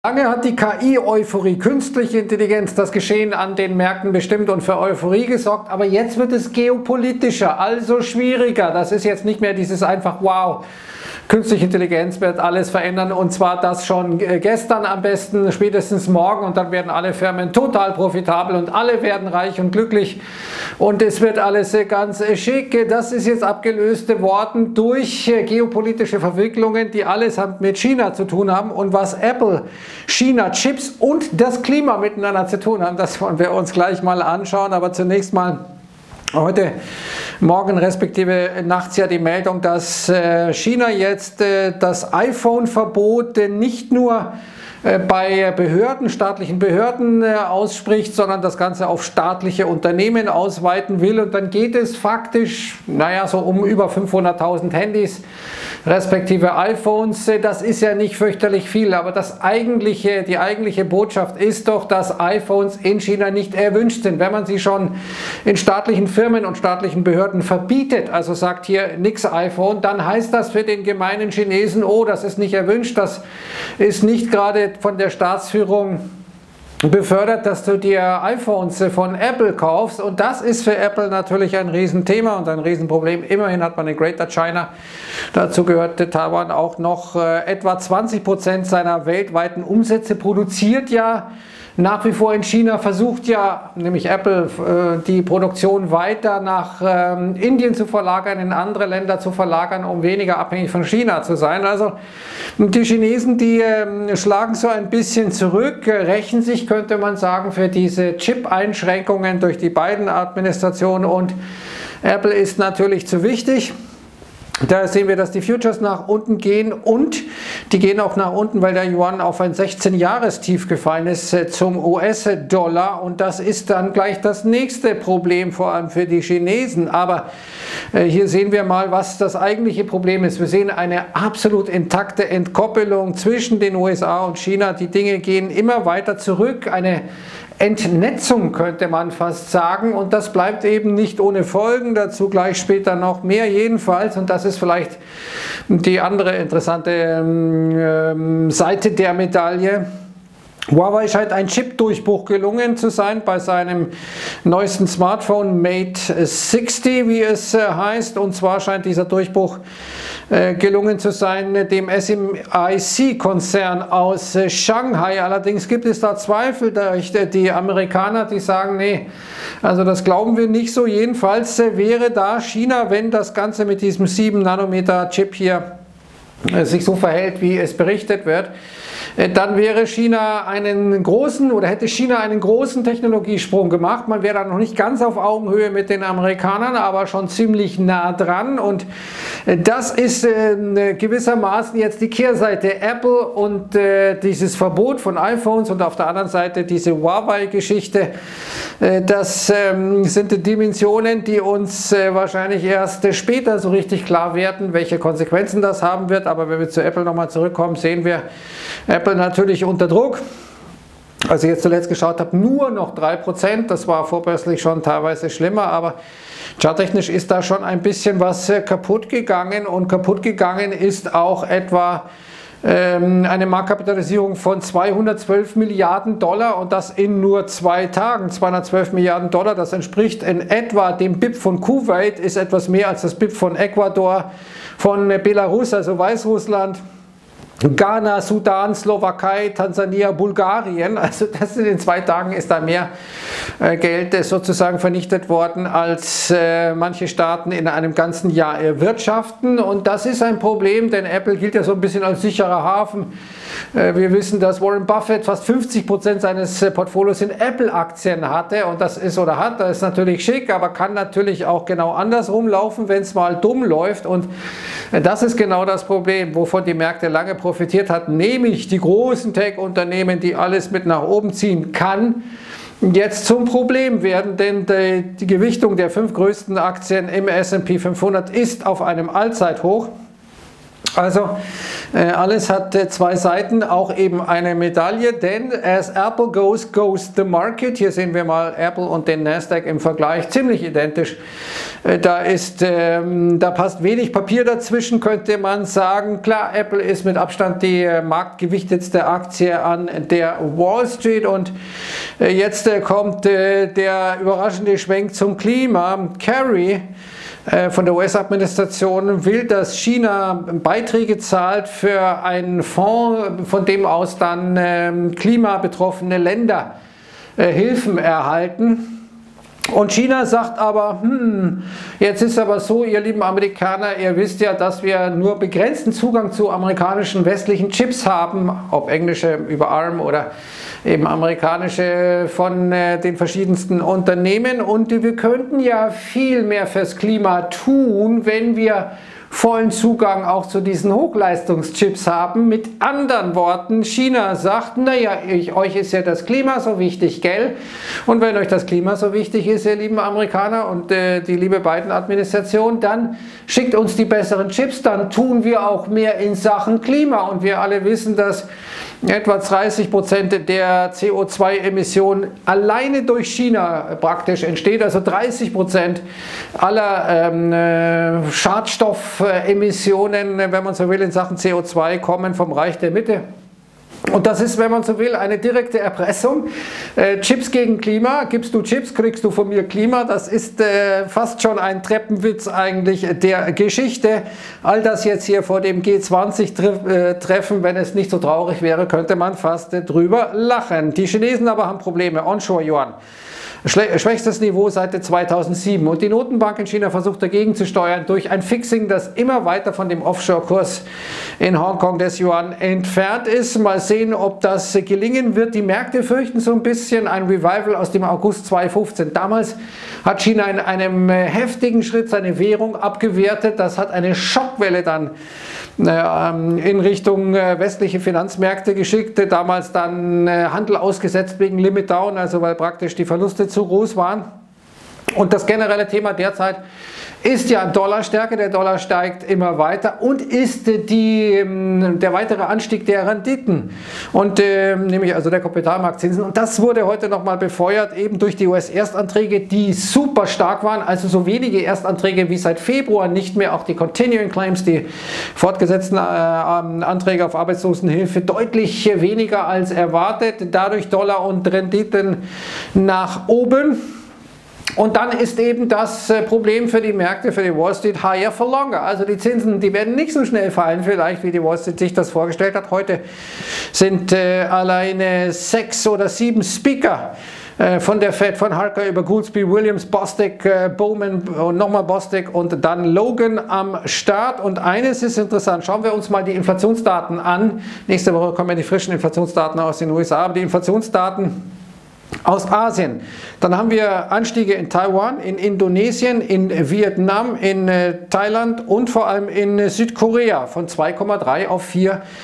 Lange hat die KI-Euphorie, künstliche Intelligenz, das Geschehen an den Märkten bestimmt und für Euphorie gesorgt, aber jetzt wird es geopolitischer, also schwieriger. Das ist jetzt nicht mehr dieses einfach, wow, künstliche Intelligenz wird alles verändern und zwar das schon gestern am besten, spätestens morgen und dann werden alle Firmen total profitabel und alle werden reich und glücklich und es wird alles ganz schick. Das ist jetzt abgelöst worden durch geopolitische Verwicklungen, die alles mit China zu tun haben und was Apple, China, Chips und das Klima miteinander zu tun haben. Das wollen wir uns gleich mal anschauen, aber zunächst mal heute Morgen respektive nachts ja die Meldung, dass China jetzt das iPhone-Verbot nicht nur bei Behörden, staatlichen Behörden ausspricht, sondern das Ganze auf staatliche Unternehmen ausweiten will und dann geht es faktisch, naja, so um über 500.000 Handys respektive iPhones. Das ist ja nicht fürchterlich viel, aber die eigentliche Botschaft ist doch, dass iPhones in China nicht erwünscht sind. Wenn man sie schon in staatlichen Firmen und staatlichen Behörden verbietet, also sagt hier nix iPhone, dann heißt das für den gemeinen Chinesen, oh, das ist nicht erwünscht, das ist nicht gerade von der Staatsführung befördert, dass du dir iPhones von Apple kaufst und das ist für Apple natürlich ein Riesenthema und ein Riesenproblem. Immerhin hat man in Greater China, dazu gehörte Taiwan auch noch etwa 20% seiner weltweiten Umsätze produziert ja nach wie vor in China, versucht ja nämlich Apple die Produktion weiter nach Indien zu verlagern, in andere Länder zu verlagern, um weniger abhängig von China zu sein. Also die Chinesen, die schlagen so ein bisschen zurück, rächen sich, könnte man sagen, für diese Chip-Einschränkungen durch die Biden-Administration und Apple ist natürlich zu wichtig. Da sehen wir, dass die Futures nach unten gehen und die gehen auch nach unten, weil der Yuan auf ein 16-Jahres-Tief gefallen ist zum US-Dollar und das ist dann gleich das nächste Problem, vor allem für die Chinesen. Aber hier sehen wir mal, was das eigentliche Problem ist. Wir sehen eine absolut intakte Entkoppelung zwischen den USA und China. Die Dinge gehen immer weiter zurück, eine Entnetzung könnte man fast sagen und das bleibt eben nicht ohne Folgen, dazu gleich später noch mehr jedenfalls und das ist vielleicht die andere interessante Seite der Medaille. Huawei scheint ein Chip-Durchbruch gelungen zu sein bei seinem neuesten Smartphone Mate 60, wie es heißt. Und zwar scheint dieser Durchbruch gelungen zu sein dem SMIC-Konzern aus Shanghai. Allerdings gibt es da Zweifel durch die Amerikaner, die sagen, nee, also das glauben wir nicht so. Jedenfalls wäre da China, wenn das Ganze mit diesem 7-Nanometer-Chip hier sich so verhält, wie es berichtet wird, dann wäre China hätte China einen großen Technologiesprung gemacht. Man wäre da noch nicht ganz auf Augenhöhe mit den Amerikanern, aber schon ziemlich nah dran und das ist gewissermaßen jetzt die Kehrseite Apple und dieses Verbot von iPhones und auf der anderen Seite diese Huawei-Geschichte. Das sind Dimensionen, die uns wahrscheinlich erst später so richtig klar werden, welche Konsequenzen das haben wird. Aber wenn wir zu Apple nochmal zurückkommen, sehen wir Apple natürlich unter Druck. Als ich jetzt zuletzt geschaut habe, nur noch 3%, das war vorbörslich schon teilweise schlimmer, aber charttechnisch ist da schon ein bisschen was kaputt gegangen und kaputt gegangen ist auch etwa eine Marktkapitalisierung von 212 Milliarden Dollar und das in nur 2 Tagen. 212 Milliarden Dollar, das entspricht in etwa dem BIP von Kuwait, ist etwas mehr als das BIP von Ecuador, von Belarus, also Weißrussland, Ghana, Sudan, Slowakei, Tansania, Bulgarien, also das in 2 Tagen ist da mehr Geld sozusagen vernichtet worden, als manche Staaten in einem ganzen Jahr erwirtschaften und das ist ein Problem, denn Apple gilt ja so ein bisschen als sicherer Hafen. Wir wissen, dass Warren Buffett fast 50% seines Portfolios in Apple-Aktien hatte und das ist das ist natürlich schick, aber kann natürlich auch genau andersrum laufen, wenn es mal dumm läuft und das ist genau das Problem, wovon die Märkte lange profitiert hat, nämlich die großen Tech-Unternehmen, die alles mit nach oben ziehen kann, jetzt zum Problem werden, denn die Gewichtung der 5 größten Aktien im S&P 500 ist auf einem Allzeithoch. Also alles hat zwei Seiten, auch eben eine Medaille, denn as Apple goes, goes the market. Hier sehen wir mal Apple und den Nasdaq im Vergleich, ziemlich identisch. Da passt wenig Papier dazwischen, könnte man sagen. Klar, Apple ist mit Abstand die marktgewichtetste Aktie an der Wall Street und jetzt kommt der überraschende Schwenk zum Klima. Kerry von der US-Administration will, dass China Beiträge zahlt für einen Fonds, von dem aus dann klimabetroffene Länder Hilfen erhalten. Und China sagt aber, jetzt ist aber so, ihr lieben Amerikaner, ihr wisst ja, dass wir nur begrenzten Zugang zu amerikanischen westlichen Chips haben, ob englische über ARM oder eben amerikanische von den verschiedensten Unternehmen. Und wir könnten ja viel mehr fürs Klima tun, wenn wir vollen Zugang auch zu diesen Hochleistungschips haben. Mit anderen Worten, China sagt, naja, euch ist ja das Klima so wichtig, gell? Und wenn euch das Klima so wichtig ist, ihr lieben Amerikaner und die liebe Biden-Administration, dann schickt uns die besseren Chips, dann tun wir auch mehr in Sachen Klima. Und wir alle wissen, dass etwa 30% der CO2-Emissionen alleine durch China praktisch entsteht, also 30% aller Schadstoffemissionen, wenn man so will, in Sachen CO2 kommen vom Reich der Mitte. Und das ist, wenn man so will, eine direkte Erpressung. Chips gegen Klima. Gibst du Chips, kriegst du von mir Klima. Das ist fast schon ein Treppenwitz eigentlich der Geschichte. All das jetzt hier vor dem G20-Treffen, wenn es nicht so traurig wäre, könnte man fast drüber lachen. Die Chinesen aber haben Probleme. Onshore-Yuan. Schwächstes Niveau seit 2007 und die Notenbank in China versucht dagegen zu steuern durch ein Fixing, das immer weiter von dem Offshore-Kurs in Hongkong des Yuan entfernt ist. Mal sehen, ob das gelingen wird. Die Märkte fürchten so ein bisschen ein Revival aus dem August 2015. Damals hat China in einem heftigen Schritt seine Währung abgewertet. Das hat eine Schockwelle dann in Richtung westliche Finanzmärkte geschickt. Damals dann Handel ausgesetzt wegen Limit Down, also weil praktisch die Verluste zu groß waren. Und das generelle Thema derzeit ist ja Dollarstärke. Der Dollar steigt immer weiter und ist der weitere Anstieg der Renditen und nämlich also der Kapitalmarktzinsen. Und das wurde heute nochmal befeuert eben durch die US-Erstanträge, die super stark waren. Also so wenige Erstanträge wie seit Februar nicht mehr. Auch die Continuing Claims, die fortgesetzten Anträge auf Arbeitslosenhilfe deutlich weniger als erwartet. Dadurch Dollar und Renditen nach oben. Und dann ist eben das Problem für die Märkte, für die Wall Street, higher for longer. Also die Zinsen, die werden nicht so schnell fallen vielleicht, wie die Wall Street sich das vorgestellt hat. Heute sind alleine 6 oder 7 Speaker von der Fed, von Harker über Goolsbee, Williams, Bostic, Bowman und nochmal Bostic und dann Logan am Start. Und eines ist interessant, schauen wir uns mal die Inflationsdaten an. Nächste Woche kommen ja die frischen Inflationsdaten aus den USA, aber die Inflationsdaten aus Asien. Dann haben wir Anstiege in Taiwan, in Indonesien, in Vietnam, in Thailand und vor allem in Südkorea von 2,3 auf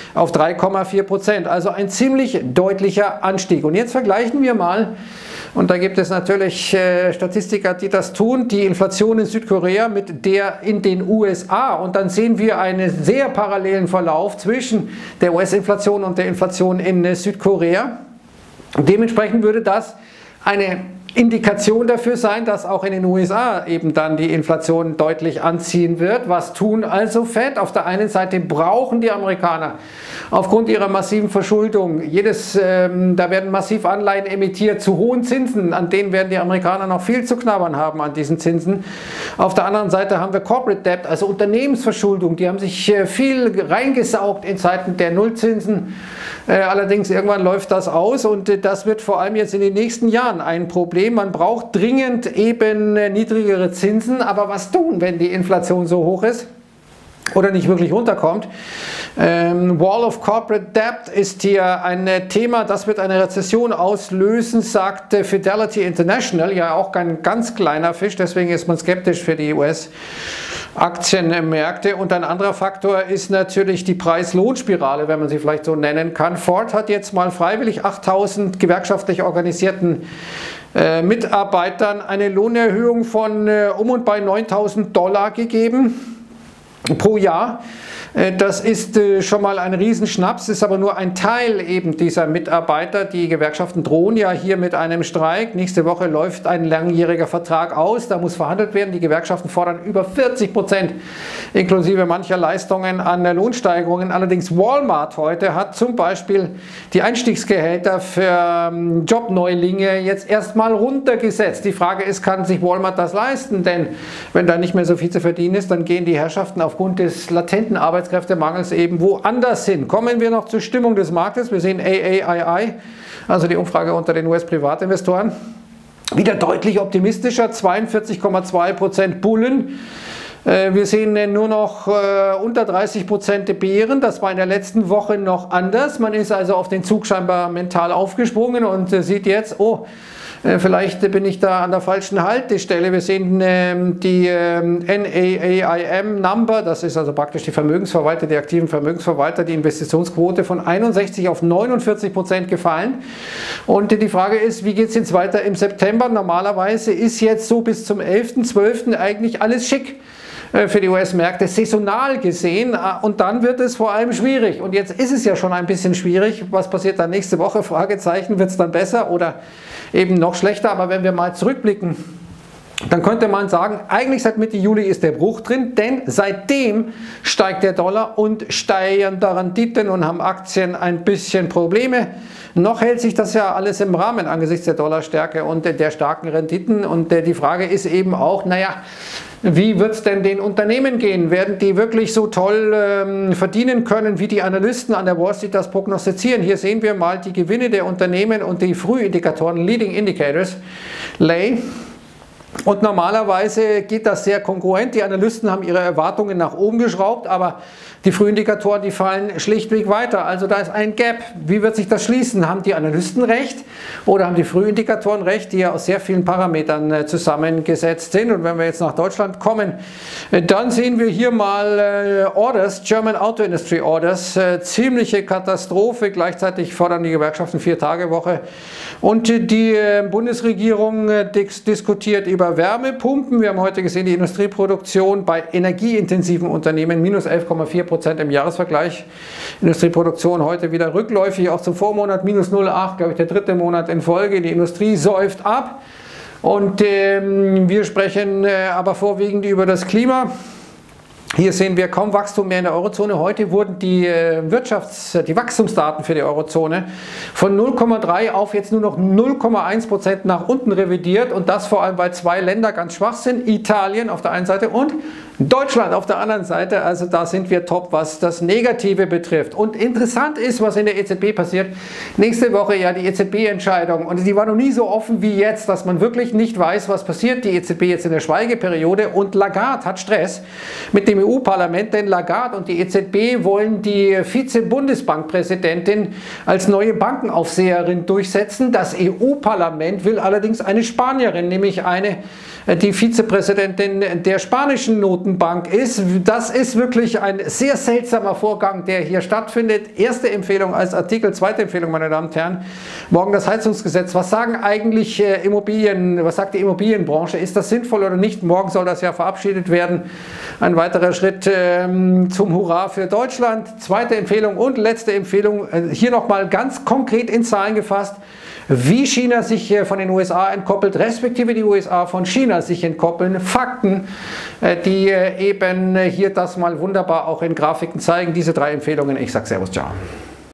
3,4%. Also ein ziemlich deutlicher Anstieg. Und jetzt vergleichen wir mal, und da gibt es natürlich Statistiker, die das tun, die Inflation in Südkorea mit der in den USA. Und dann sehen wir einen sehr parallelen Verlauf zwischen der US-Inflation und der Inflation in Südkorea. Dementsprechend würde das eine Indikation dafür sein, dass auch in den USA eben dann die Inflation deutlich anziehen wird. Was tun also Fed? Auf der einen Seite brauchen die Amerikaner aufgrund ihrer massiven Verschuldung, da werden massiv Anleihen emittiert zu hohen Zinsen, an denen werden die Amerikaner noch viel zu knabbern haben an diesen Zinsen. Auf der anderen Seite haben wir Corporate Debt, also Unternehmensverschuldung, die haben sich viel reingesaugt in Zeiten der Nullzinsen. Allerdings irgendwann läuft das aus und das wird vor allem jetzt in den nächsten Jahren ein Problem. Man braucht dringend eben niedrigere Zinsen, aber was tun, wenn die Inflation so hoch ist oder nicht wirklich runterkommt? Wall of Corporate Debt ist hier ein Thema, das wird eine Rezession auslösen, sagt Fidelity International, ja auch kein ganz kleiner Fisch, deswegen ist man skeptisch für die US-Aktienmärkte. Und ein anderer Faktor ist natürlich die Preis-Lohn-Spirale, wenn man sie vielleicht so nennen kann. Ford hat jetzt mal freiwillig 8.000 gewerkschaftlich organisierten Mitarbeitern eine Lohnerhöhung von und bei $9.000 gegeben pro Jahr. Das ist schon mal ein Riesenschnaps, ist aber nur ein Teil eben dieser Mitarbeiter. Die Gewerkschaften drohen ja hier mit einem Streik. Nächste Woche läuft ein langjähriger Vertrag aus, da muss verhandelt werden. Die Gewerkschaften fordern über 40% inklusive mancher Leistungen an Lohnsteigerungen. Allerdings Walmart heute hat zum Beispiel die Einstiegsgehälter für Jobneulinge jetzt erstmal runtergesetzt. Die Frage ist, kann sich Walmart das leisten? Denn wenn da nicht mehr so viel zu verdienen ist, dann gehen die Herrschaften aufgrund des latenten Arbeitskräftemangels eben woanders hin. Kommen wir noch zur Stimmung des Marktes. Wir sehen AAII, also die Umfrage unter den US-Privatinvestoren, wieder deutlich optimistischer, 42,2% Bullen. Wir sehen nur noch unter 30% Bären, das war in der letzten Woche noch anders. Man ist also auf den Zug scheinbar mental aufgesprungen und sieht jetzt, oh, vielleicht bin ich da an der falschen Haltestelle. Wir sehen die NAAIM-Number, das ist also praktisch die Vermögensverwalter, die aktiven Vermögensverwalter, die Investitionsquote von 61 auf 49% gefallen. Und die Frage ist, wie geht es jetzt weiter im September? Normalerweise ist jetzt so bis zum 11.12. eigentlich alles schick für die US-Märkte, saisonal gesehen, und dann wird es vor allem schwierig. Und jetzt ist es ja schon ein bisschen schwierig. Was passiert dann nächste Woche? Fragezeichen, wird es dann besser oder eben noch schlechter? Aber wenn wir mal zurückblicken, dann könnte man sagen, eigentlich seit Mitte Juli ist der Bruch drin, denn seitdem steigt der Dollar und steigen da Renditen und haben Aktien ein bisschen Probleme. Noch hält sich das ja alles im Rahmen angesichts der Dollarstärke und der starken Renditen. Und die Frage ist eben auch, naja, wie wird es denn den Unternehmen gehen? Werden die wirklich so toll verdienen können, wie die Analysten an der Wall Street das prognostizieren? Hier sehen wir mal die Gewinne der Unternehmen und die Frühindikatoren, Leading Indicators, LAY. Und normalerweise geht das sehr kongruent. Die Analysten haben ihre Erwartungen nach oben geschraubt, aber die Frühindikatoren, die fallen schlichtweg weiter. Also da ist ein Gap. Wie wird sich das schließen? Haben die Analysten recht oder haben die Frühindikatoren recht, die ja aus sehr vielen Parametern zusammengesetzt sind? Und wenn wir jetzt nach Deutschland kommen, dann sehen wir hier mal Orders, German Auto Industry Orders, ziemliche Katastrophe. Gleichzeitig fordern die Gewerkschaften 4-Tage-Woche. Und die Bundesregierung diskutiert über Wärmepumpen. Wir haben heute gesehen, die Industrieproduktion bei energieintensiven Unternehmen minus 11,4% im Jahresvergleich. Industrieproduktion heute wieder rückläufig, auch zum Vormonat minus 0,8, glaube ich, der dritte Monat in Folge. Die Industrie säuft ab. Und wir sprechen aber vorwiegend über das Klima. Hier sehen wir kaum Wachstum mehr in der Eurozone. Heute wurden die Wachstumsdaten für die Eurozone von 0,3 auf jetzt nur noch 0,1% nach unten revidiert. Und das vor allem, weil zwei Länder ganz schwach sind. Italien auf der einen Seite und Deutschland auf der anderen Seite. Also da sind wir top, was das Negative betrifft. Und interessant ist, was in der EZB passiert. Nächste Woche ja die EZB-Entscheidung. Und die war noch nie so offen wie jetzt, dass man wirklich nicht weiß, was passiert. Die EZB jetzt in der Schweigeperiode. Und Lagarde hat Stress mit dem EU-Parlament, denn Lagarde und die EZB wollen die Vize-Bundesbankpräsidentin als neue Bankenaufseherin durchsetzen. Das EU-Parlament will allerdings eine Spanierin, nämlich die Vizepräsidentin der spanischen Notenbank ist. Das ist wirklich ein sehr seltsamer Vorgang, der hier stattfindet. Erste Empfehlung als Artikel, zweite Empfehlung, meine Damen und Herren. Morgen das Heizungsgesetz. Was sagen eigentlich was sagt die Immobilienbranche? Ist das sinnvoll oder nicht? Morgen soll das ja verabschiedet werden. Ein weiterer Schritt zum Hurra für Deutschland. Zweite Empfehlung und letzte Empfehlung. Hier nochmal ganz konkret in Zahlen gefasst, wie China sich von den USA entkoppelt, respektive die USA von China sich entkoppeln. Fakten, die eben hier das mal wunderbar auch in Grafiken zeigen. Diese drei Empfehlungen. Ich sage Servus, ciao.